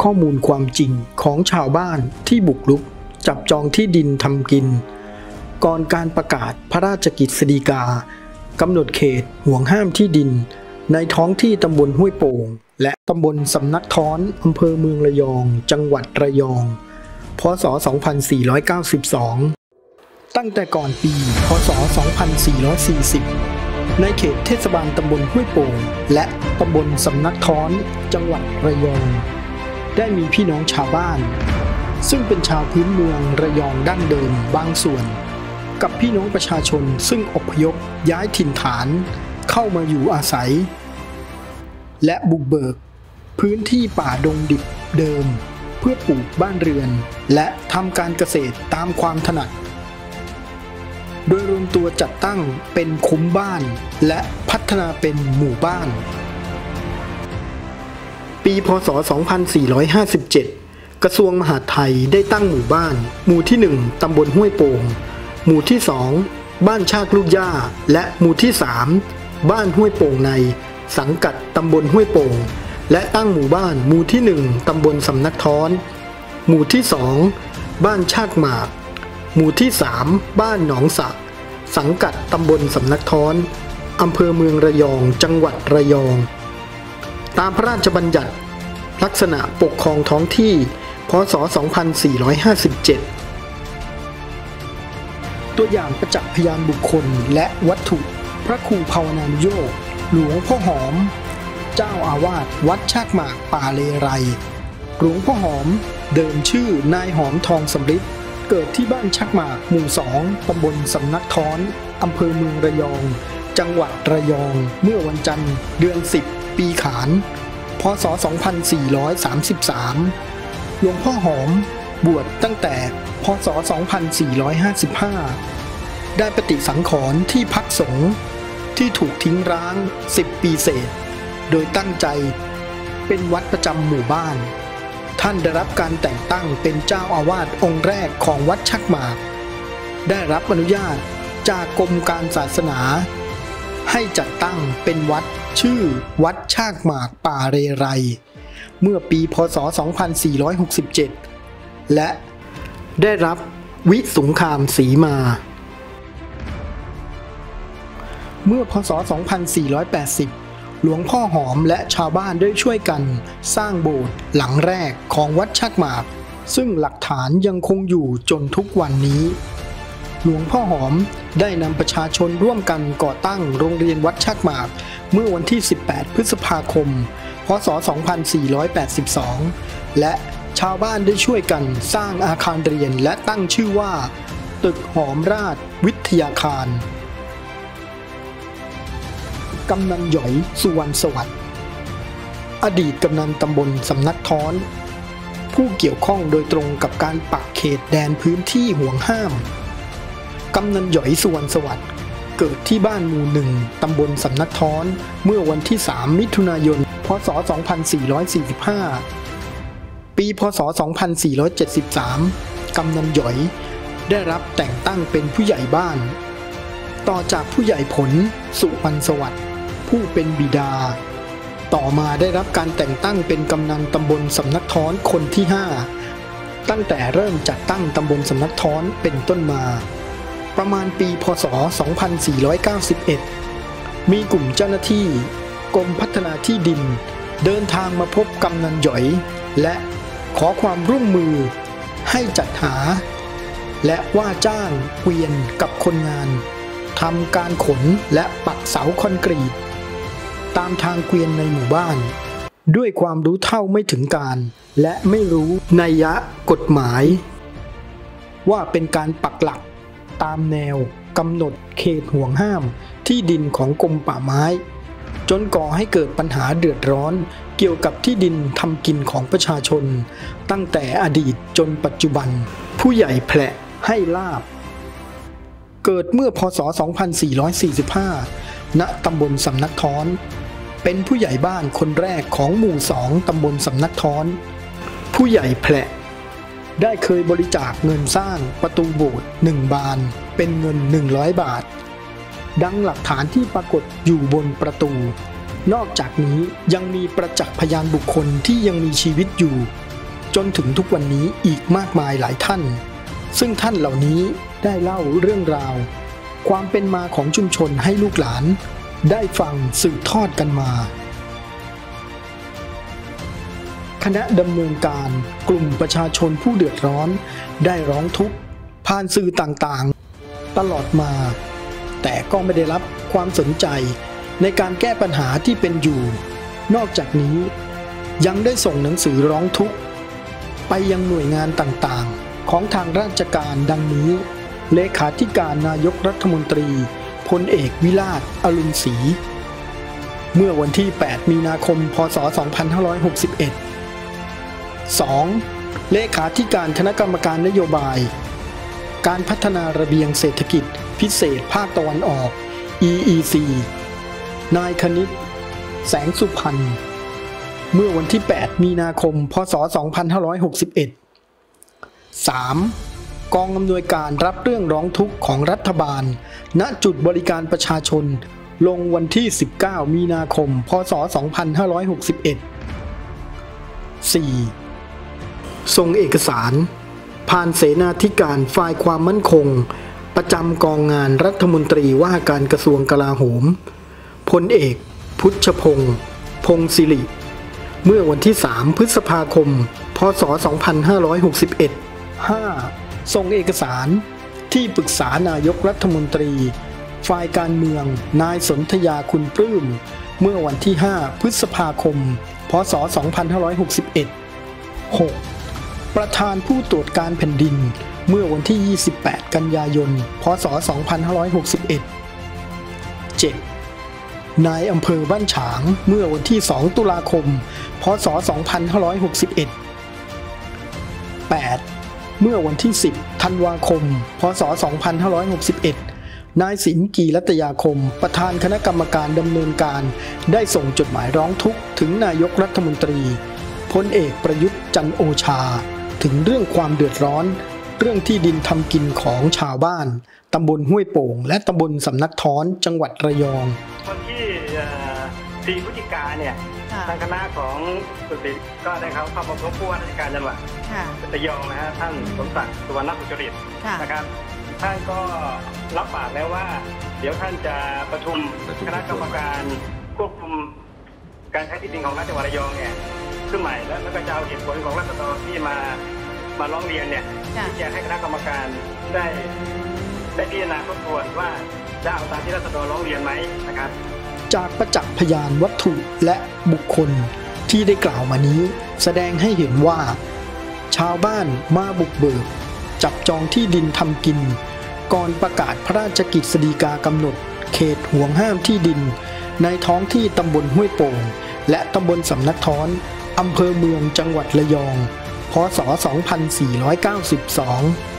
ข้อมูลความจริงของชาวบ้านที่บุกรุกจับจองที่ดินทำกินก่อนการประกาศพระราชกฤษฎีกากำหนดเขตห่วงห้ามที่ดินในท้องที่ตำบลห้วยโป่งและตำบลสำนักท้อนอำเภอเมืองระยองจังหวัดระยองพ.ศ. 2492ตั้งแต่ก่อนปีพ.ศ. 2440ในเขตเทศบาลตำบลห้วยโป่งและตำบลสำนักท้อนจังหวัดระยองได้มีพี่น้องชาวบ้านซึ่งเป็นชาวพื้นเมืองระยองดั้งเดิมบางส่วนกับพี่น้องประชาชนซึ่งอพยพย้ายถิ่นฐานเข้ามาอยู่อาศัยและบุกเบิกพื้นที่ป่าดงดิบเดิมเพื่อปลูกบ้านเรือนและทำการเกษตรตามความถนัดโดยรวมตัวจัดตั้งเป็นคุ้มบ้านและพัฒนาเป็นหมู่บ้านปีพ.ศ. 2457กระทรวงมหาดไทยได้ตั้งหมู่บ้านหมู่ที่1ตำบลห้วยโป่งหมู่ที่2บ้านชากลูกหญ้าและหมู่ที่3บ้านห้วยโป่งในสังกัดตำบลห้วยโป่งและตั้งหมู่บ้านหมู่ที่1ตำบลสำนักท้อนหมู่ที่2บ้านชากหมากหมู่ที่3บ้านหนองสะสังกัดตำบลสำนักท้อนอำเภอเมืองระยองจังหวัดระยองตามพระราชบัญญัติลักษณะปกครองท้องที่พ.ศ. 2457ตัวอย่างประจักษ์พยานบุคคลและวัตถุพระครูภาวนานุโยคหลวงพ่อหอมเจ้าอาวาสวัดชากหมากป่าเลไรหลวงพ่อหอมเดิมชื่อนายหอมทองสำริดเกิดที่บ้านชากหมากหมู่2ตำบลสำนักท้อนอำเภอเมืองระยองจังหวัดระยองเมื่อวันจันทร์เดือน10ปีขานพ.ศ. 2433หลวงพ่อหอมบวชตั้งแต่พ.ศ. 2455ได้ปฏิสังขรณ์ที่พักสงฆ์ที่ถูกทิ้งร้าง10ปีเศษโดยตั้งใจเป็นวัดประจำหมู่บ้านท่านได้รับการแต่งตั้งเป็นเจ้าอาวาสองค์แรกของวัดชักหมากได้รับอนุญาตจากกรมการศาสนาให้จัดตั้งเป็นวัดชื่อวัดชากหมากป่าเรไรเมื่อปีพ.ศ. 2467และได้รับวิสงครามสีมาเมื่อพ.ศ. 2480หลวงพ่อหอมและชาวบ้านได้ช่วยกันสร้างโบสถ์หลังแรกของวัดชักหมากซึ่งหลักฐานยังคงอยู่จนทุกวันนี้หลวงพ่อหอมได้นำประชาชนร่วมกันก่อตั้งโรงเรียนวัดชักหมากเมื่อวันที่18พฤษภาคมพ.ศ. 2482และชาวบ้านได้ช่วยกันสร้างอาคารเรียนและตั้งชื่อว่าตึกหอมราชวิทยาคารกำนันหยอยสุวรรณสวัสดิ์อดีตกำนันตำบลสำนักท้อนผู้เกี่ยวข้องโดยตรงกับการปักเขตแดนพื้นที่ห่วงห้ามกำนันหยอยสุวรรณสวัสดิ์เกิดที่บ้านหมู่1ตำบลสำนักท้อนเมื่อวันที่3มิถุนายนพ.ศ. 2445ปีพ.ศ. 2473กำนันหยอยได้รับแต่งตั้งเป็นผู้ใหญ่บ้านต่อจากผู้ใหญ่ผลสุวรรณสวัสดิ์ผู้เป็นบิดาต่อมาได้รับการแต่งตั้งเป็นกำนันตำบลสำนักท้อนคนที่5ตั้งแต่เริ่มจัดตั้งตำบลสำนักท้อนเป็นต้นมาประมาณปีพ.ศ. 2491มีกลุ่มเจ้าหน้าที่กรมพัฒนาที่ดินเดินทางมาพบกำนันหยอยและขอความร่วมมือให้จัดหาและว่าจ้างเกวียนกับคนงานทำการขนและปักเสาคอนกรีตตามทางเกวียนในหมู่บ้านด้วยความรู้เท่าไม่ถึงการและไม่รู้นัยยะกฎหมายว่าเป็นการปักหลักตามแนวกำหนดเขตห่วงห้ามที่ดินของกรมป่าไม้จนก่อให้เกิดปัญหาเดือดร้อนเกี่ยวกับที่ดินทำกินของประชาชนตั้งแต่อดีตจนปัจจุบันผู้ใหญ่แผละให้ลาบเกิดเมื่อพ.ศ. 2445ณตำบลสำนักท้อนเป็นผู้ใหญ่บ้านคนแรกของหมู่2ตำบลสำนักท้อนผู้ใหญ่แผละได้เคยบริจาคเงินสร้างประตูโบสถ์1 บานเป็นเงิน100 บาทดังหลักฐานที่ปรากฏอยู่บนประตูนอกจากนี้ยังมีประจักษ์พยานบุคคลที่ยังมีชีวิตอยู่จนถึงทุกวันนี้อีกมากมายหลายท่านซึ่งท่านเหล่านี้ได้เล่าเรื่องราวความเป็นมาของชุมชนให้ลูกหลานได้ฟังสืบทอดกันมาคณะดำเนินการกลุ่มประชาชนผู้เดือดร้อนได้ร้องทุกข์ผ่านสื่อต่างๆตลอดมาแต่ก็ไม่ได้รับความสนใจในการแก้ปัญหาที่เป็นอยู่นอกจากนี้ยังได้ส่งหนังสือร้องทุกข์ไปยังหน่วยงานต่างๆของทางราชการดังนี้เลขาธิการนายกรัฐมนตรีพลเอกวิราช อรุณศรีเมื่อวันที่ 8 มีนาคม พ.ศ. 2561 2. เลขาธิการคณะกรรมการนโยบายการพัฒนาระเบียงเศรษฐกิจพิเศษภาคตะวันออก EEC นายคณิต แสงสุพรรณเมื่อวันที่ 8 มีนาคม พ.ศ. 2561 3. กองอำนวยการรับเรื่องร้องทุกข์ของรัฐบาลณจุดบริการประชาชนลงวันที่ 19 มีนาคม พ.ศ. 2561 4. ส่งเอกสารผ่านเสนาธิการฝ่ายความมั่นคงประจำกองงานรัฐมนตรีว่าการกระทรวงกลาโหมพลเอกพุชพงษ์พงศิริเมื่อวันที่ 3 พฤษภาคม พ.ศ. 2561 5. ส่งเอกสารที่ปรึกษานายกรัฐมนตรีฝ่ายการเมืองนายสนธยาคุณปลื้มเมื่อวันที่ 5 พฤษภาคม พ.ศ. 2561 6. ประธานผู้ตรวจการแผ่นดินเมื่อวันที่ 28 กันยายน พ.ศ. 2561 7. นายอำเภอบ้านฉางเมื่อวันที่ 2 ตุลาคม พ.ศ. 2561 8. เมื่อวันที่ 10 ธันวาคม พ.ศ. 2561 นายสินกีรัตยาคมประธานคณะกรรมการดำเนินการได้ส่งจดหมายร้องทุกข์ถึงนายกรัฐมนตรีพลเอกประยุทธ์จันทร์โอชาถึงเรื่องความเดือดร้อนเรื่องที่ดินทำกินของชาวบ้านตำบลห้วยโป่งและตำบลสำนักท้อนจังหวัดระยองวันที่4 พฤศจิกายนเนี่ยทางคณะของสุติก็ได้เข้ามาพบผู้ว่าราชการจังหวัดระยองนะฮะท่านสมศักดิ์สุวรรณสุจริตนะครับท่านก็รับปากแล้วว่าเดี๋ยวท่านจะประชุมคณะกรรมการควบคุมการใช้ที่ดินของรัฐจังหวัดระยองเนี่ยขึ้นใหม่แล้วก็จะเอาเหตุผลของราษฎรที่มาร้องเรียนเนี่ยที่จะให้คณะกรรมการได้พิจารณาทบทวนว่าจะเอาตามที่ราษฎรร้องเรียนไหมนะครับจากประจักษ์พยานวัตถุและบุคคลที่ได้กล่าวมานี้แสดงให้เห็นว่าชาวบ้านมาบุกเบิกจับจองที่ดินทำกินก่อนประกาศพระราชกฤษฎีกากำหนดเขตห่วงห้ามที่ดินในท้องที่ตำบลห้วยโป่งและตำบลสำนักท้อนอำเภอเมืองจังหวัดระยองพ.ศ. 2492